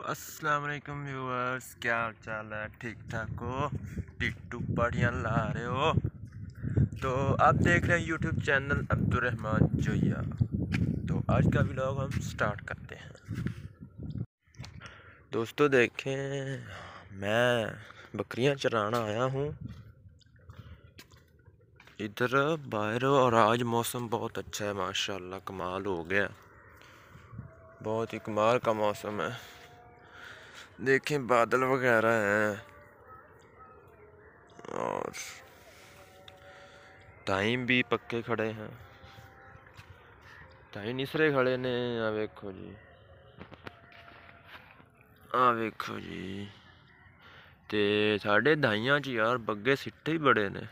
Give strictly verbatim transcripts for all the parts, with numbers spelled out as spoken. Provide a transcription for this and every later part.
अस्सलाम वालेकुम व्यूअर्स, क्या हाल चाल है? ठीक ठाक हो? टिट्टू बढ़िया ला रहे हो? तो आप देख रहे हैं यूट्यूब चैनल अब्दुलरहमानजोयिया। तो आज का व्लॉग हम स्टार्ट करते हैं। दोस्तों देखें, मैं बकरियां चराना आया हूँ इधर बाहर, और आज मौसम बहुत अच्छा है माशाल्लाह, कमाल हो गया, बहुत ही कमाल का मौसम है। देखें बादल वगैरह हैं और टाइम भी पक्के खड़े हैं, टाइम निसरे खड़े ने। आ वेखो जी, आ वेखो जी, ते साढ़े दाइयां च यार बग्गे सिट्टे ही बड़े ने,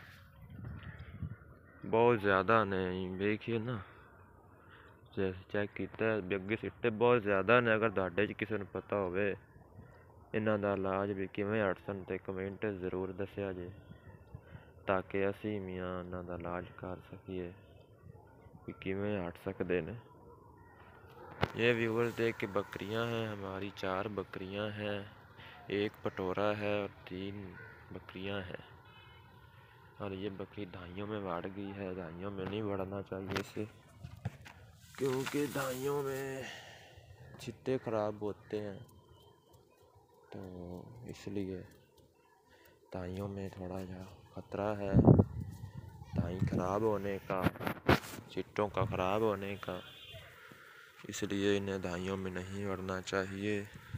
बहुत ज़्यादा ने। देखिए ना, चेक किया, बग्गे सिट्टे बहुत ज़्यादा ने। अगर तुहाडे च किसी नूं पता होवे इन्हां दा इलाज भी किवें हट सन ते कमेंट ज़रूर दस्सिया जे, ताकि असी मियाँ इन्हां दा इलाज कर सकीए कि किवें हट सकदे ने। ये व्यूअर्स देख के, बकरियां हैं हमारी, चार बकरियां हैं, एक पटोरा है और तीन बकरियां हैं। और ये बकरी धाइयों में बढ़ गई है। धाइयों में नहीं बढ़ना चाहिए इसे, क्योंकि धाइयों में छिट्टे खराब होते हैं, तो इसलिए धाइयों में थोड़ा सा खतरा है, धाई खराब होने का, छिट्टों का खराब होने का, इसलिए इन्हें धाइयों में नहीं बढ़ना चाहिए।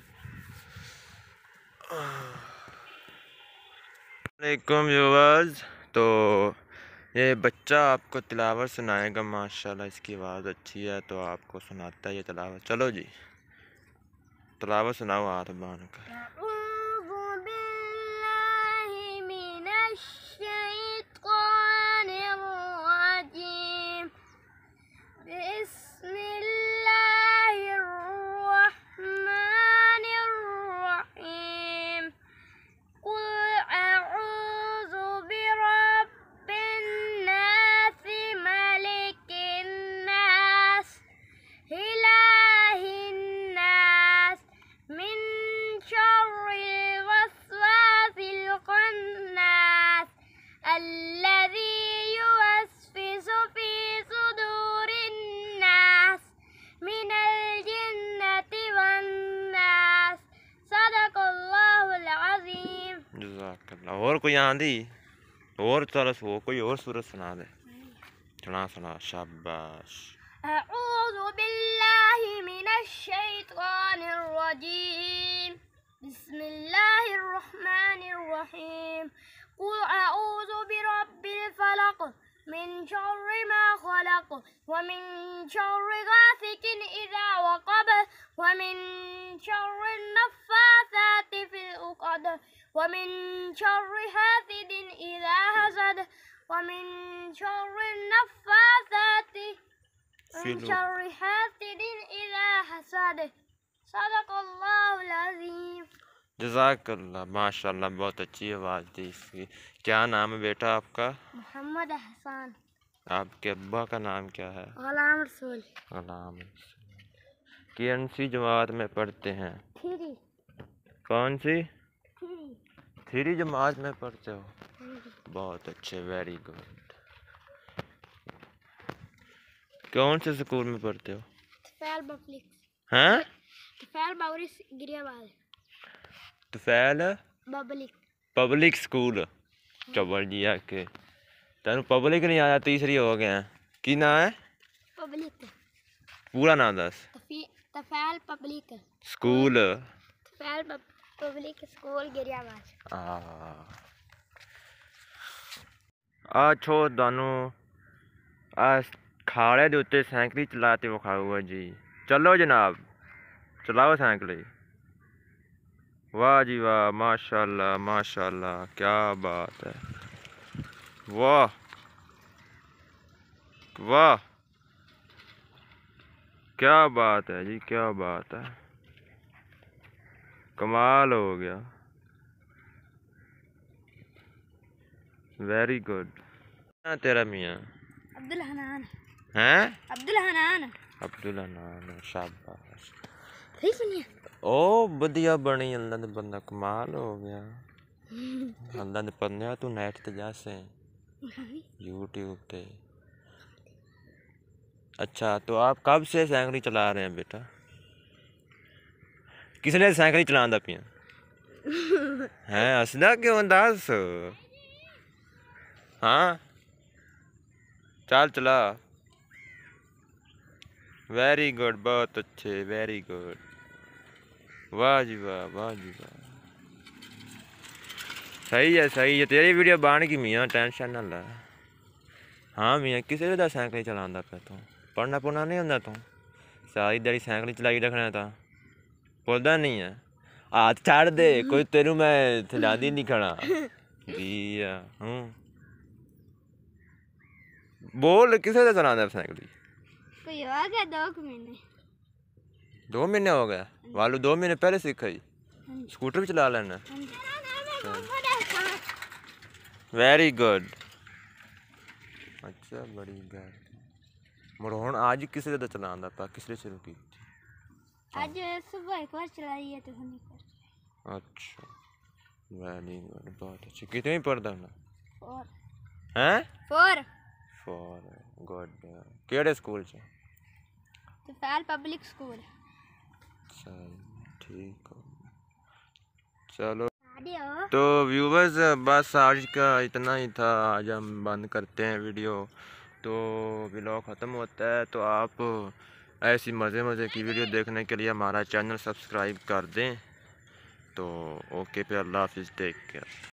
वालेकुम व्यूअर्स, तो ये बच्चा आपको तिलावत सुनाएगा माशाल्लाह, इसकी आवाज़ अच्छी है तो आपको सुनाता है ये तिलावत। चलो जी, तिलावत सुनाओ हाथ बांध कर। और कोई आंधी और तरस हो, कोई और सूरत सुना दे। सुना सुना, शाबाश। अऊज़ु बिल्लाहि मिनश शैतानिर रजीम, बिस्मिल्लाहिर रहमानिर रहीम। कुल अऊज़ु बिरब्बिल फलक, मिन शर्रि मा खलक, व मिन शर्रि गासिकिन इज़ा वक़ब, व मिन शर्रि नफ़्फ़ासाति फिल उक़द, व मिन शर्रि हासिदिन इज़ा हसद, व मिन शर्रि नफ़्फ़ासाति मिन शर्रि हासिदिन इज़ा हसद। सदक़ल्लाहुल अज़ीम। जज़ाकल्लाह, माशाल्लाह, बहुत अच्छी आवाज़ थी इसकी। क्या नाम है बेटा आपका? मोहम्मद हसन। आपके अब्बा का नाम क्या है? गुलाम रसूल। गुलाम। कौन सी जमात में पढ़ते हैं? थ्री। कौन सी? थ्री। थ्री जमात में पढ़ते हो? बहुत अच्छे, वेरी गुड। कौन से स्कूल में पढ़ते हो? तुफैल पब्लिक। हैं? तुफैल बावरिस गिरियाबाद। Tufail public public school. चबल जी आके तेन पब्लिक नहीं आया, तीसरी हो गया। की नाम है? पब्लिक। पूरा नाम दस। Tufail public school. Tufail public school गिरियाबाद। आ छोड़ दानू, आ खाड़े दे उत्ते साइकिल चलाते विखाऊगा जी। चलो जनाब, चलाओ साइकिल। वाह जी वाह, माशाल्लाह माशाल्लाह, क्या बात है, वाह वाह, क्या बात है जी, क्या बात है, कमाल हो गया, वेरी गुड। तेरा मियाँ? अब्दुल हनान। हैं? अब्दुल हनान। अब्दुल हनान, शाबाश। सही सुनिए। ओ बढ़िया बनी अल्लाह ने बंदा कमाल हो गया अल्लाह ने पन्ने तू नेट ते जा से यूट्यूब पे। अच्छा तो आप कब से साइकिल चला रहे हैं बेटा? किसने साइकिल चलांदा पिया हैं हसदा क्यों दस? हाँ चल चला। वेरी गुड बहुत अच्छे वेरी गुड वाह जी वाह वाह जी वाह सही है सही है तेरी वीडियो बन गई मियाँ टेंशन ना ला। हाँ मियाँ किसे दा साइकिल चलांदा पे तू पढ़ना पुढ़ना नहीं होंदा तू सारी दिहाड़ी साइकिल चलाई रखना था भुलदा नहीं है हाथ छाड़ दे कोई तेरू मैं थलादी नहीं खड़ा दिया हूँ बोल किसे दा चलांदा साइकिल? कोई हो गया दो महीने दो महीने हो गया वालू दो महीने पहले सीखा ही स्कूटर भी चला लेना। वेरी गुड अच्छा बड़ी गल मुड़ हुण आज किसे दा चलांदा पा किसने शुरू की? आज सुबह एक बार चलाई है तो नहीं कर। अच्छा वेरी गुड बहुत अच्छी कितने पढ़दा ना? फोर हैं फोर फोर गुड केड़े स्कूल च? Tufail public school. ठीक हो चलो तो व्यूवर्स बस आज का इतना ही था। आज हम बंद करते हैं वीडियो तो व्लॉग ख़त्म होता है। तो आप ऐसी मज़े मज़े की वीडियो देखने के लिए हमारा चैनल सब्सक्राइब कर दें। तो ओके पे अल्लाह हाफिज़ टेक केयर।